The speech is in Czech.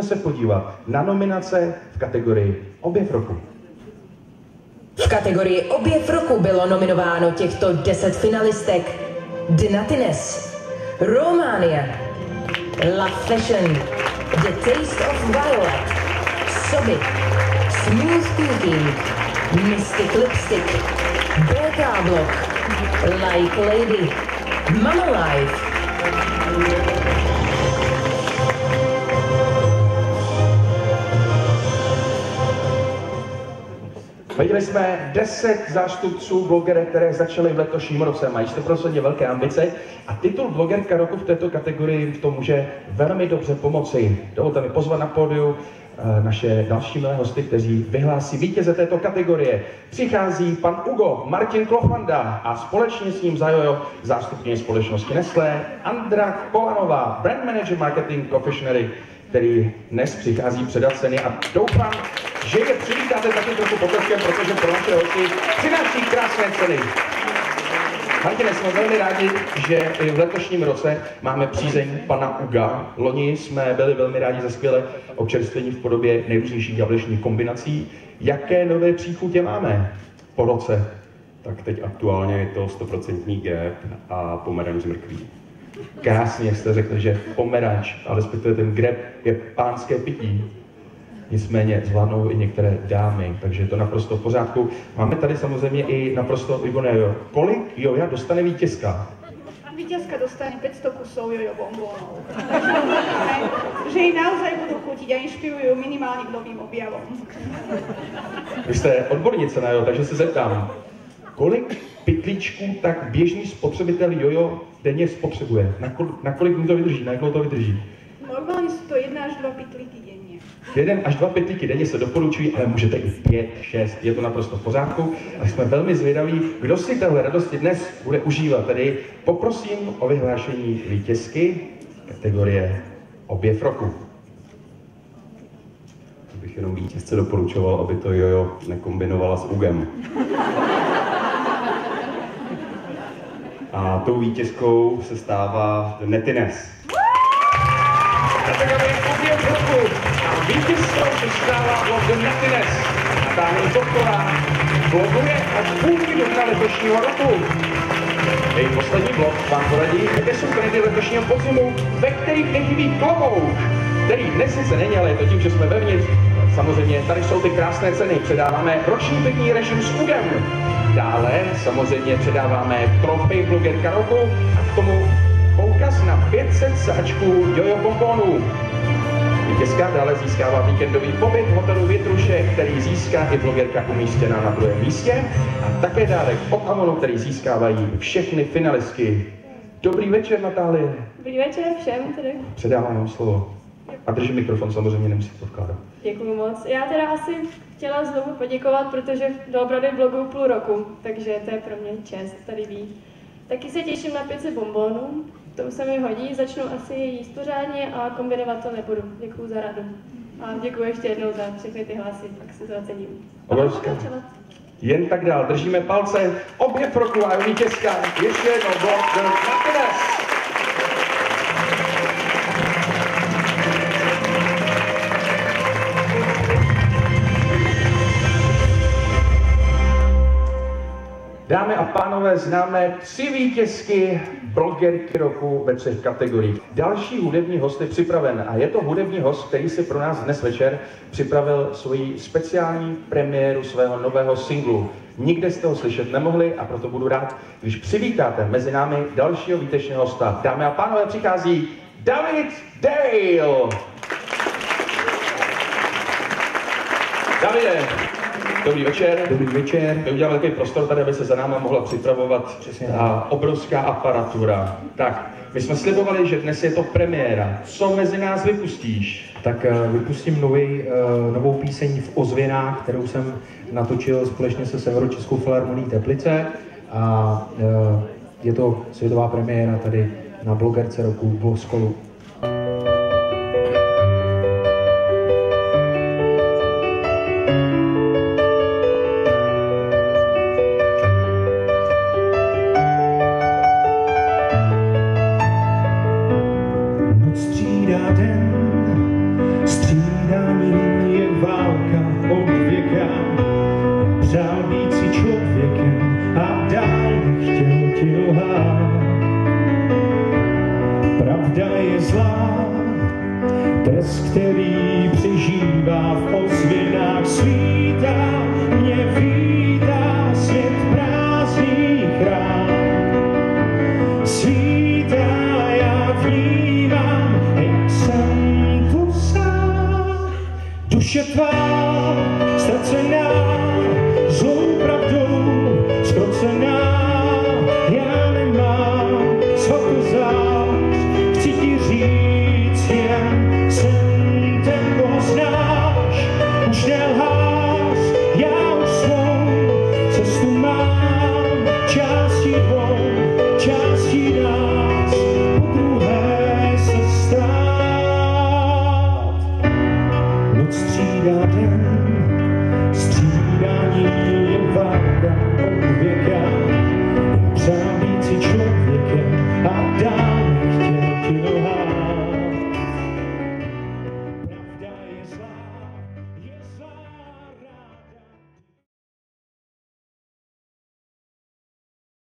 se podívat na nominace v kategorii Objev roku. V kategorii Objev roku bylo nominováno těchto 10 finalistek: Dnatines, Romania, La Fashion, The Taste of Violet, Sobit, Smooth Thinking, Mystic Lipstick, BK Block, Like Lady, Mama Life. Viděli jsme 10 zástupců blogerek, které začaly v letošním roce. Mají to prostě velké ambice a titul blogerka roku v této kategorii to může velmi dobře pomoci. Dovolte mi pozvat na pódium naše další milé hosty, kteří vyhlásí vítěze této kategorie. Přichází pan Ugo Martin Klofanda a společně s ním za Jojo zástupkyně společnosti Nestlé Andra Kolanová, brand manager marketing Confectionery, který dnes přichází předat ceny a doufám, že je přivítáte taky trochu potleskem, protože pro naše hosty přináší krásné ceny. Martine, jsme velmi rádi, že i v letošním roce máme přízeň pana Uga. Loni jsme byli velmi rádi za skvělé občerstvení v podobě nejrůznějších jablečných kombinací. Jaké nové příchutě máme po roce? Tak teď aktuálně je to 100% Gap a pomeranč z mrkví. Krásně jste řekli, že pomeranč, ale respektive ten Grab je pánské pití. Nicméně zvládnou i některé dámy, takže je to naprosto v pořádku. Máme tady samozřejmě i naprosto výborné jojo. Kolik joja dostane vítězka? Vítězka dostane 500 kusov jojo bombónov. Že ji naozaj budou chutit a inšpirují minimálně k novým objavům. Vy jste odbornice na jojo, takže se zeptám. Kolik pytlíčků tak běžný spotřebitel jojo denně spotřebuje? Na kolik mu to vydrží? Na jak to vydrží? Normálně jsou to 1 až 2 pytlíky denně. 1 až 2 pytlíky denně se doporučují, ale můžete i 5, 6, je to naprosto v pořádku. A jsme velmi zvědaví, kdo si tahle radosti dnes bude užívat. Tedy poprosím o vyhlášení vítězky kategorie Objev roku. Bych jenom vítězce doporučoval, aby to jojo nekombinovala s Ugem. A tou vítězkou se stává Dnatines. Kategorie Objev roku. A vítězkou se stává blog Dnatines. Natáhne Kopková bloguje až půlky dubna letošního roku. Její poslední blog vám poradí, jaké jsou trendy letošního podzimu, ve kterých nechybí klobouk, který dnes sice není, ale je to tím, že jsme vevnitř. Samozřejmě tady jsou ty krásné ceny. Předáváme roční pitní režim s Ugem. Dále samozřejmě předáváme trofej blogerka roku a k tomu poukaz na 500 sáčků jojo bombónů. Vítězka dále získává víkendový pobyt v hotelu Větruše, který získá i blogerka umístěná na 2. místě. A také dárek od Amonu, který získávají všechny finalistky. Dobrý večer, Natálie. Dobrý večer všem tedy. Předávám vám slovo. A držím mikrofon, samozřejmě nemusíte podkládat. Děkuji moc. Já teda asi chtěla znovu poděkovat, protože doopravdy bloguju půl roku, takže to je pro mě čest tady být. Taky se těším na 500 bombónů, to už se mi hodí, začnu asi jíst pořádně a kombinovat to nebudu. Děkuji za radu. A děkuji ještě jednou za všechny ty hlasy, tak si to ocením. Jen tak dál, držíme palce, Objev roku a vítězka, ještě jednou blog Dnatines. Dámy a pánové, známe 3 vítězky blogerky roku ve 3 kategoriích. Další hudební host je připraven a je to hudební host, který si pro nás dnes večer připravil svoji speciální premiéru svého nového singlu. Nikde jste ho slyšet nemohli a proto budu rád, když přivítáte mezi námi dalšího výtečného hosta. Dámy a pánové, přichází David Dale. Davide, dobrý večer. Dobrý večer. My uděláme takový prostor tady, aby se za náma mohla připravovat obrovská aparatura. Tak, my jsme slibovali, že dnes je to premiéra. Co mezi nás vypustíš? Tak vypustím novou píseň v ozvěnách, kterou jsem natočil společně se Severočeskou filharmonií Teplice. A je to světová premiéra tady na blogerce roku Bloskolu. Střídá den, střídá ztracená